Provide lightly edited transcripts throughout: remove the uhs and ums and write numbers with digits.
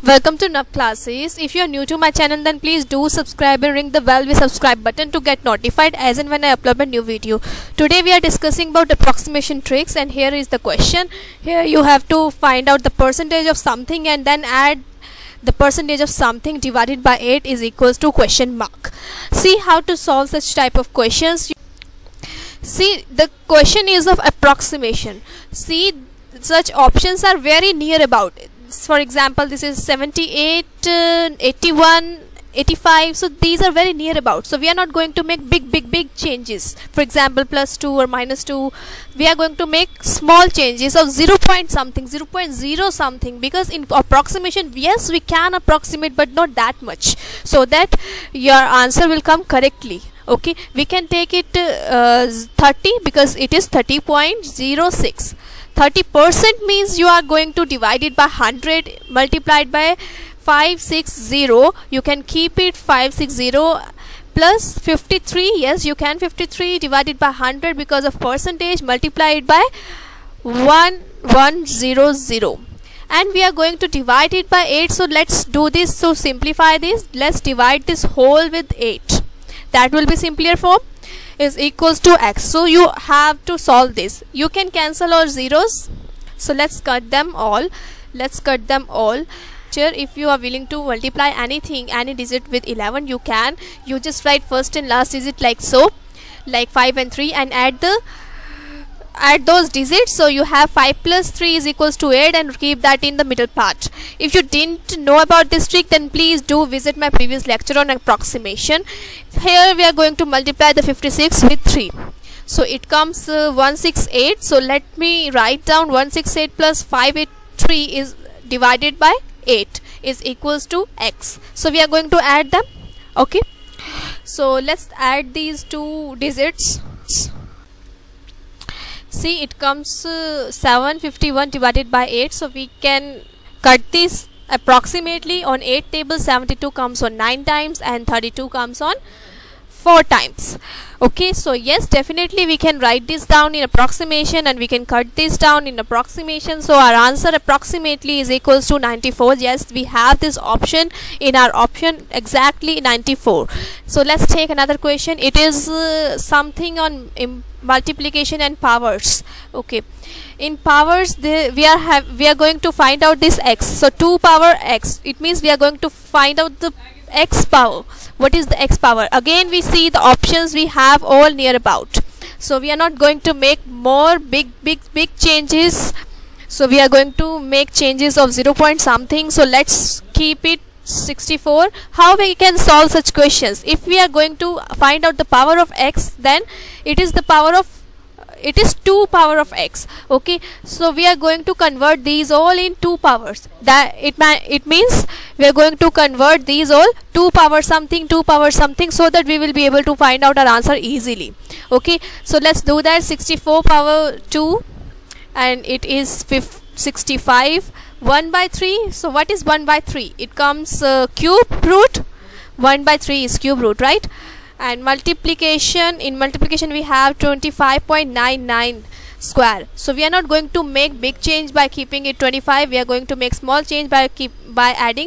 Welcome to Nav Classes. If you are new to my channel, then please do subscribe and ring the bell with subscribe button to get notified as and when I upload a new video. Today we are discussing about approximation tricks, and here is the question. Here you have to find out the percentage of something and then add the percentage of something divided by 8 is equals to question mark. See how to solve such type of questions. See, the question is of approximation. See, such options are very near about. For example, this is 78, 81, 85. So these are very near about. So we are not going to make big changes. For example, +2 or -2. We are going to make small changes of 0 point something, 0.0 something, because in approximation, yes, we can approximate, but not that much, so that your answer will come correctly. Okay, we can take it 30 because it is 30.06. 30% means you are going to divide it by 100 multiplied by 560. You can keep it 560 plus 53. Yes, you can 53 divided by 100 because of percentage, multiply it by 1100, and we are going to divide it by 8. So let's do this. So simplify this. Let's divide this whole with 8. That will be simpler form. Is equals to x. So you have to solve this. You can cancel all zeros, so let's cut them all. Here, if you are willing to multiply anything, any digit with 11, you can. You just write first and last digit like so, like 5 and 3, and add those digits. So you have 5 plus 3 is equals to 8, and keep that in the middle part. If you didn't know about this trick, then please do visit my previous lecture on approximation. Here we are going to multiply the 56 with 3. So it comes 168. So let me write down 168 plus 583 is divided by 8 is equals to x. So we are going to add them. Okay, so let's add these two digits. See, it comes 751 divided by 8. So we can cut this approximately. On 8 table, 72 comes on 9 times and 32 comes on 4 times. Okay, so yes, definitely we can write this down in approximation, and we can cut this down in approximation. So our answer approximately is equals to 94. Yes, we have this option in our option, exactly 94. So let's take another question. It is something on multiplication and powers. Okay, in powers we are going to find out this x. So 2 power x, it means we are going to find out the x power. What is the x power? Again, we see the options we have all near about. So we are not going to make more big changes. So we are going to make changes of 0 point something. So let's keep it 64. How we can solve such questions? If we are going to find out the power of x, then it is 2 power of x. Okay, so we are going to convert these all in 2 powers. That it means we are going to convert these all 2 power something, so that we will be able to find out our answer easily. Okay, so let's do that. 64 power 2, and it is 65. 1 by 3. So what is 1 by 3? It comes cube root. 1 by 3 is cube root, right? And multiplication, in multiplication we have 25.99 square. So we are not going to make big change by keeping it 25. We are going to make small change by adding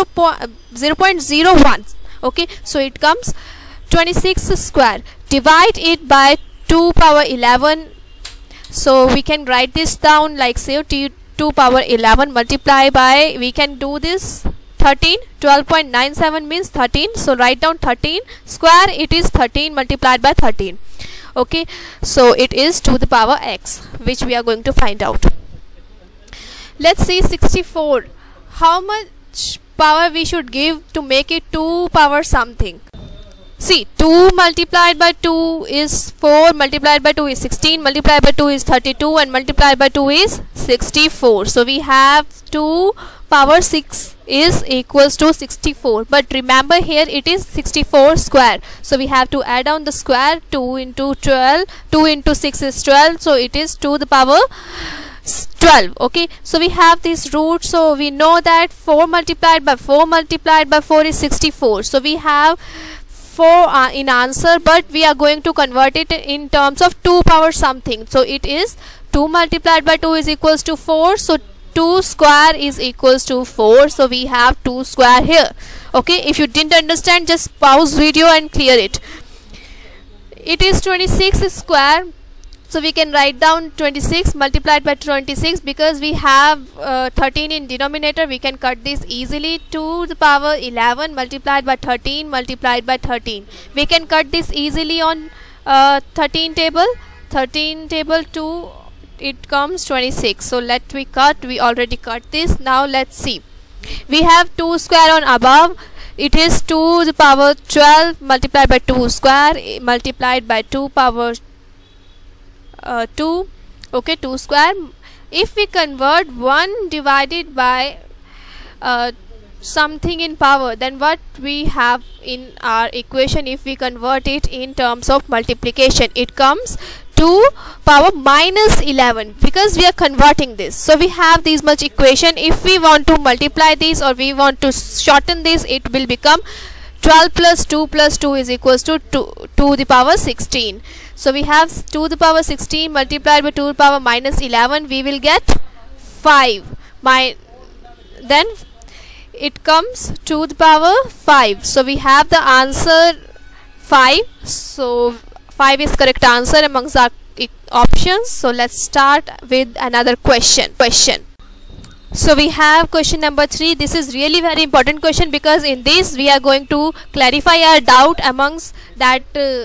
0.01. Okay, so it comes 26 square. Divide it by 2 power 11. So we can write this down like say 2 power 11 multiply by, we can do this 13. 12.97 means 13. So write down 13 square. It is 13 multiplied by 13. Okay, so it is to the power x, which we are going to find out. Let's see 64. How much power we should give to make it 2 power something? See, 2 multiplied by 2 is 4, multiplied by 2 is 16, multiplied by 2 is 32, and multiplied by 2 is 64. So we have 2 power 6 is equals to 64. But remember, here it is 64 square. So we have to add on the square. 2 into 12. 2 into 6 is 12. So it is to the power 12. Okay, so we have this root. So we know that 4 multiplied by 4 is 64. So we have 4 in answer, but we are going to convert it in terms of 2 power something. So it is 2 multiplied by 2 is equals to 4. So 2 2 square is equals to 4, so we have 2 square here. Okay, if you didn't understand, just pause video and clear it. It is 26 square, so we can write down 26 multiplied by 26. Because we have 13 in denominator, we can cut this easily. 2 to the power 11 multiplied by 13 multiplied by 13. We can cut this easily on 13 table. 13 table 2, it comes 26. So let we cut. We already cut this. Now let's see. We have 2 square on above. It is 2 to the power 12 multiplied by 2 square multiplied by 2 power 2. Okay, 2 square. If we convert 1 divided by something in power, then what we have in our equation, if we convert it in terms of multiplication, it comes 2 power minus 11, because we are converting this. So we have this much equation. If we want to multiply this or we want to shorten this, it will become 12 plus 2 is equals to 2 to the power 16. So we have 2 to the power 16 multiplied by 2 to the power minus 11. We will get 5. Then it comes 2 to the power 5. So we have the answer 5. So 5 is correct answer amongst our options. So let's start with another question. So we have question number 3. This is really very important question, because in this we are going to clarify our doubt amongst that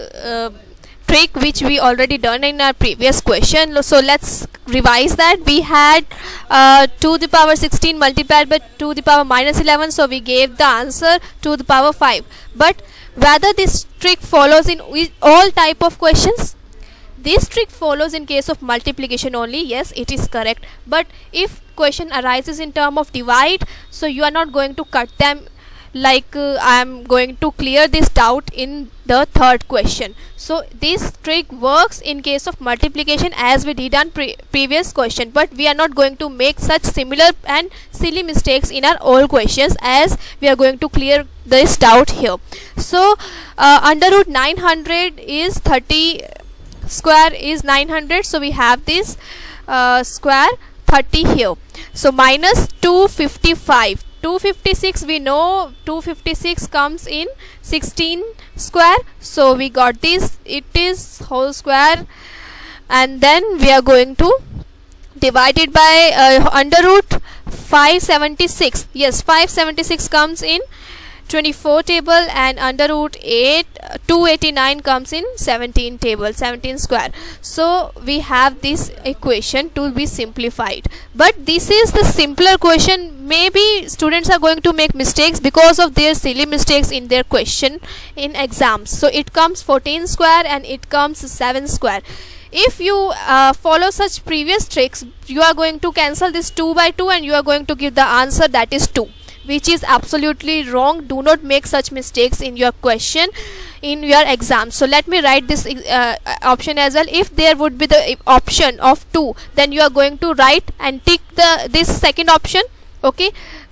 trick which we already done in our previous question. So let's revise that. We had 2 to the power 16 multiplied by 2 to the power minus 11, so we gave the answer 2 to the power 5. But whether this trick follows in all type of questions? This trick follows in case of multiplication only. Yes, it is correct. But if question arises in term of divide, so you are not going to cut them. Like I am going to clear this doubt in the third question. So this trick works in case of multiplication as we did on previous question, but we are not going to make such similar and silly mistakes in our all questions, as we are going to clear this doubt here. So under root 900 is 30 square is 900, so we have this square 30 here. So minus 255. 256, we know 256 comes in 16 square, so we got this, it is whole square, and then we are going to divide it by under root 576. Yes, 576 comes in 24 table, and under root 289 comes in 17 table, 17 square. So we have this equation to be simplified, but this is the simpler question. Maybe students are going to make mistakes because of their silly mistakes in their question in exams. So it comes 14 square and it comes 7 square. If you follow such previous tricks, you are going to cancel this 2 by 2 and you are going to give the answer that is 2, which is absolutely wrong. Do not make such mistakes in your question in your exam. So let me write this option as well. If there would be the option of 2, then you are going to write and tick this second option. Okay,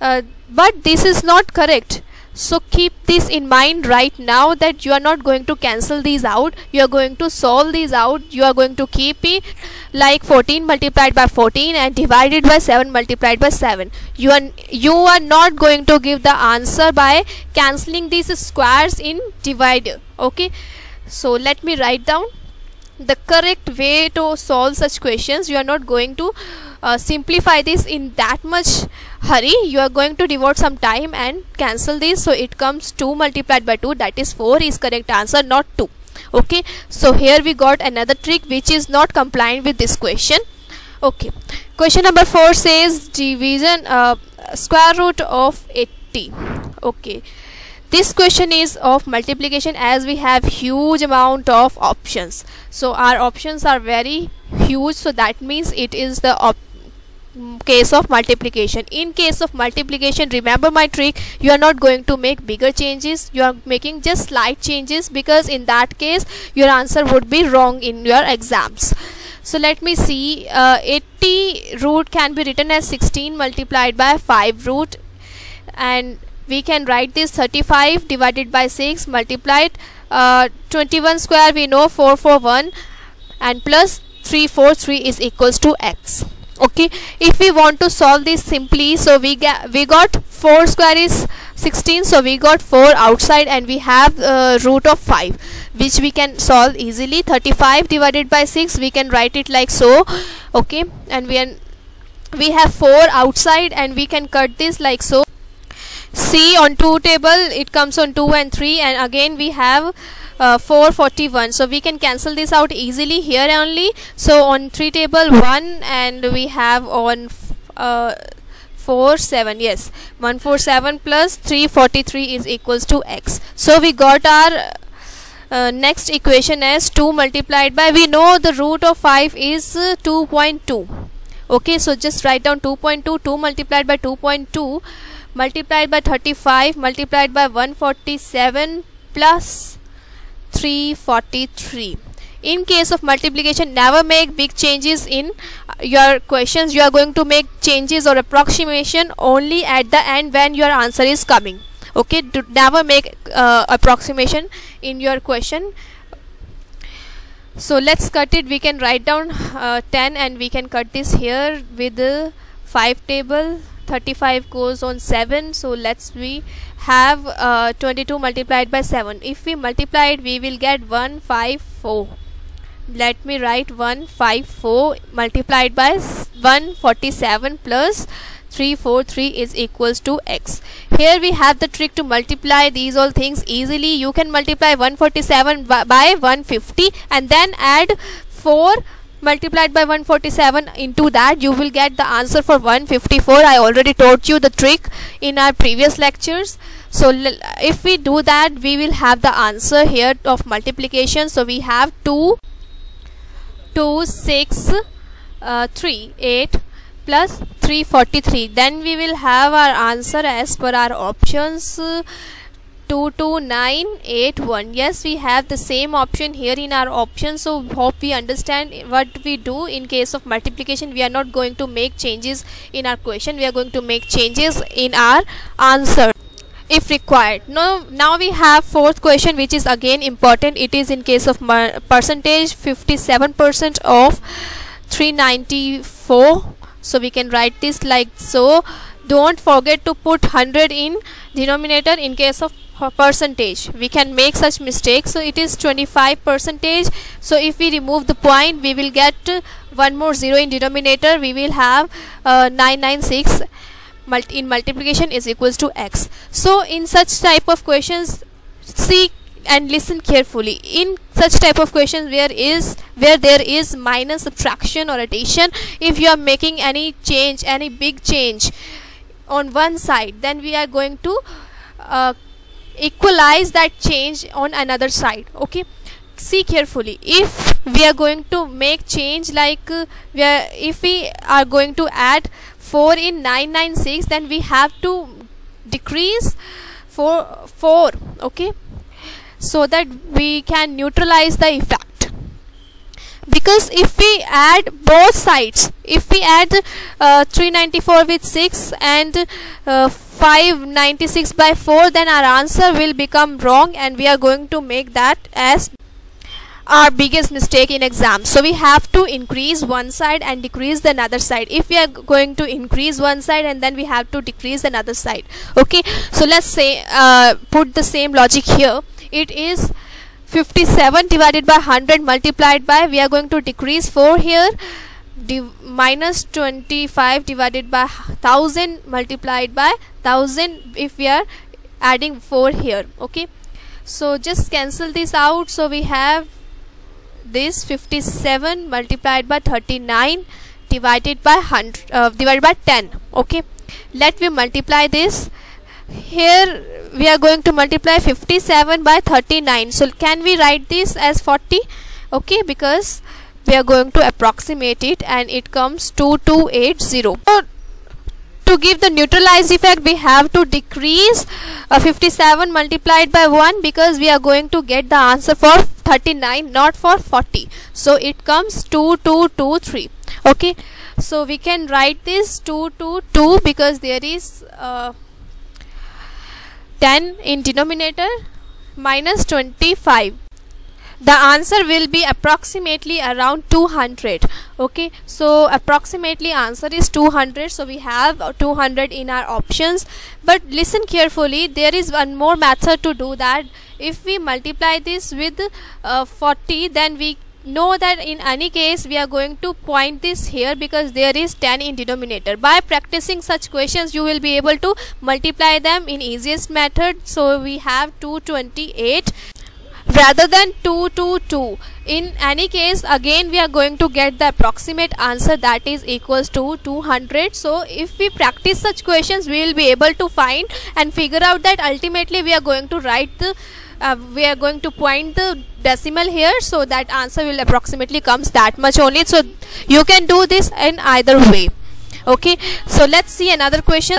but this is not correct. So keep this in mind right now, that you are not going to cancel these out, you are going to solve these out. You are going to keep it like 14 multiplied by 14 and divided by 7 multiplied by 7. You are not going to give the answer by cancelling these squares in divider. Okay, so let me write down the correct way to solve such questions. You are not going to simplify this in that much hurry. You are going to devote some time and cancel this. So it comes 2 multiplied by 2, that is 4 is correct answer, not 2. Okay, so here we got another trick which is not compliant with this question. Okay, question number 4 says division square root of 80. Okay, this question is of multiplication, as we have huge amount of options. So our options are very huge, so that means it is the case of multiplication. In case of multiplication, remember my trick, you are not going to make bigger changes, you are making just slight changes, because in that case your answer would be wrong in your exams. So let me see, 80 root can be written as 16 multiplied by 5 root, and we can write this 35 divided by 6 multiplied 21 square, we know 441, and plus 343 is equals to x. Okay, if we want to solve this simply, so we got 4 square is 16, so we got 4 outside, and we have root of 5, which we can solve easily. 35 divided by 6, we can write it like so. Okay, and we have 4 outside, and we can cut this like so. See, on 2 table it comes on 2 and 3, and again we have 441, so we can cancel this out easily here only. So on 3 table 1, and we have on 47, yes, 147 plus 343 is equals to x. So we got our next equation as 2 multiplied by, we know the root of 5 is 2.2. okay, so just write down 2.2. 2 multiplied by 2.2 multiplied by 35 multiplied by 147 plus 343. In case of multiplication, never make big changes in your questions. You are going to make changes or approximation only at the end when your answer is coming. Okay, never make approximation in your question. So let's cut it. We can write down 10, and we can cut this here with the 5 table. 35 goes on 7, so we have 22 multiplied by 7. If we multiply it, we will get 154. Let me write 154 multiplied by 147 plus 343 is equals to x. Here we have the trick to multiply these all things easily. You can multiply 147 by 150, and then add 4 multiplied by 147 into that. You will get the answer for 154. I already taught you the trick in our previous lectures. So if we do that, we will have the answer here of multiplication. So we have 2 6 3 8 plus 343. Then we will have our answer as per our options, 22981. Yes, we have the same option here in our option. So hope we understand what we do in case of multiplication. We are not going to make changes in our question, we are going to make changes in our answer if required. Now we have fourth question, which is again important. It is in case of percentage, 57% of 394. So we can write this like so. Don't forget to put 100 in denominator in case of percentage. We can make such mistakes. So it is 25%. So if we remove the point, we will get one more 0 in denominator. We will have 996 in multiplication is equals to x. So in such type of questions, see and listen carefully. In such type of questions where there is minus, subtraction or addition, if you are making any change, any big change on one side, then we are going to equalize that change on another side. Okay, see carefully. If we are going to make change like if we are going to add 4 in 996, then we have to decrease 4. Okay, so that we can neutralize the effect. Because if we add both sides, if we add 394 with 6 and 596 by 4, then our answer will become wrong, and we are going to make that as our biggest mistake in exam. So we have to increase one side and decrease the another side. If we are going to increase one side, and then we have to decrease another side. Okay, so let's say put the same logic here. It is 57 divided by 100 multiplied by, we are going to decrease 4 here, minus 25 divided by 1000 multiplied by 1000 if we are adding 4 here. Okay, so just cancel this out. So we have this 57 multiplied by 39 divided by 100 divided by 10. Okay, let me multiply this. Here we are going to multiply 57 by 39. So can we write this as 40? Okay, because we are going to approximate it, and it comes 2280. So to give the neutralized effect, we have to decrease 57 multiplied by 1, because we are going to get the answer for 39, not for 40. So it comes 2223. Okay, so we can write this 222 because there is 10 in denominator minus 25. the answer will be approximately around 200. Okay, so approximately answer is 200, so we have 200 in our options. But listen carefully, there is one more method to do that. If we multiply this with 40, then we know that in any case we are going to point this here because there is 10 in denominator. By practicing such questions you will be able to multiply them in easiest method. So we have 228 rather than 222. In any case, again we are going to get the approximate answer, that is equals to 200. So if we practice such questions, we will be able to find and figure out that ultimately we are going to write the we are going to point the decimal here, so that answer will approximately comes that much only. So you can do this in either way. Okay, so let's see another question.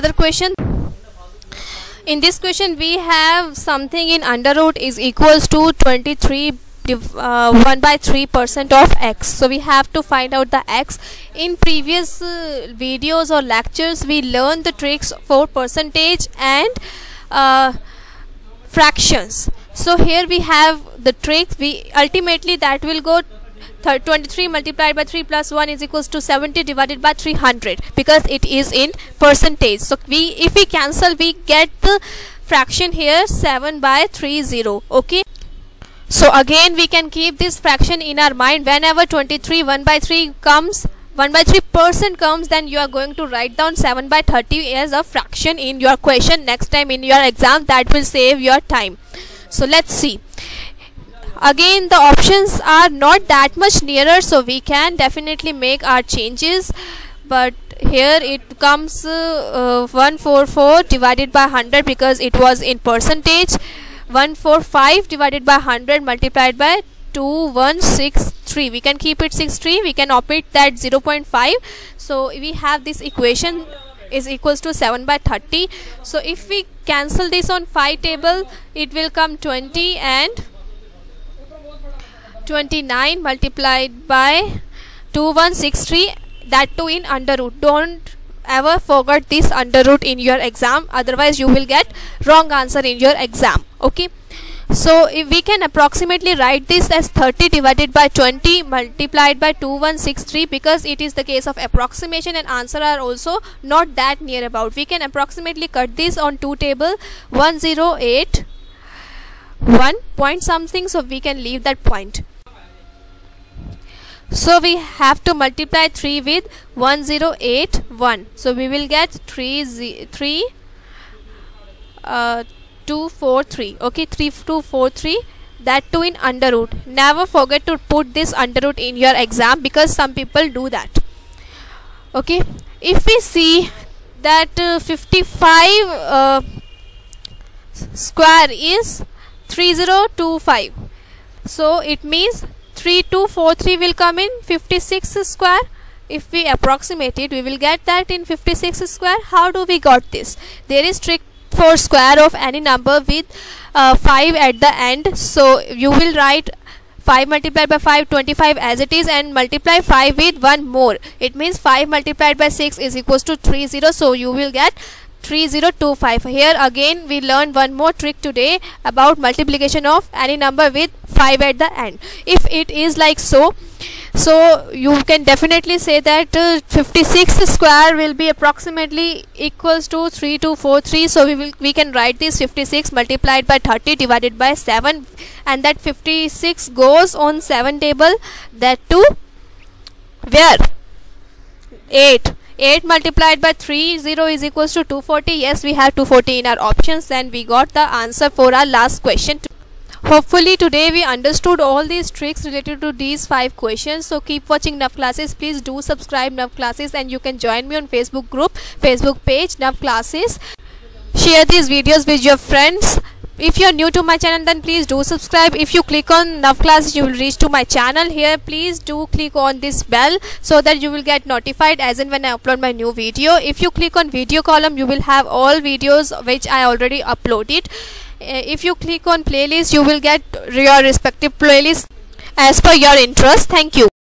In this question we have something in under root is equals to 23 1 by 3% of x. So we have to find out the x. In previous videos or lectures we learned the tricks for percentage and fractions. So here we have the tricks. We ultimately that will go 23 multiplied by 3 plus 1 is equals to 70 divided by 300 because it is in percentage. So if we cancel, we get the fraction here 7 by 30. Okay, so again we can keep this fraction in our mind. Whenever 23 1 by 3 comes, 1 by 3% comes, then you are going to write down 7 by 30 as a fraction in your question next time in your exam. That will save your time. So let's see. Again the options are not that much nearer, so we can definitely make our changes. But here it comes 144 divided by 100 because it was in percentage. 145 divided by 100 multiplied by 2163. We can keep it 63. We can omit that 0.5. So we have this equation is equals to 7 by 30. So if we cancel this on 5 table, it will come 20 and 29 multiplied by 2163, that too in under root. Don't ever forget this under root in your exam, otherwise you will get wrong answer in your exam. Okay, so if we can approximately write this as 30 divided by 20 multiplied by 2163 because it is the case of approximation and answer are also not that near about. We can approximately cut this on 2 table 108 1 point something, so we can leave that point. So we have to multiply 3 with 1081. So we will get 3243. Okay, 3243, that too in under root. Never forget to put this under root in your exam because some people do that. Okay, if we see that 55 square is 3025, so it means 3243 will come in 56 square. If we approximate it, we will get that in 56 square. How do we got this? There is trick for square of any number with 5 at the end. So you will write 5 multiplied by 5 25 as it is and multiply 5 with 1 more. It means 5 multiplied by 6 is equals to 30. So you will get 3025. Here again we learned one more trick today about multiplication of any number with 5 at the end. If it is like so you can definitely say that 56 square will be approximately equals to 3243. So we can write this 56 multiplied by 30 divided by 7, and that 56 goes on 7 table, that too where 8 multiplied by 30 is equals to 240. Yes, we have 240 in our options. Then we got the answer for our last question. Hopefully today we understood all these tricks related to these 5 questions. So keep watching Nav Classes. Please do subscribe Nav Classes, and you can join me on Facebook group, Facebook page Nav Classes. Share these videos with your friends. If you are new to my channel, then please do subscribe. If you click on Nav Classes, you will reach to my channel. Here please do click on this bell so that you will get notified as and when I upload my new video. If you click on video column, you will have all videos which I already uploaded. If you click on playlist, you will get your respective playlist as per your interest. Thank you.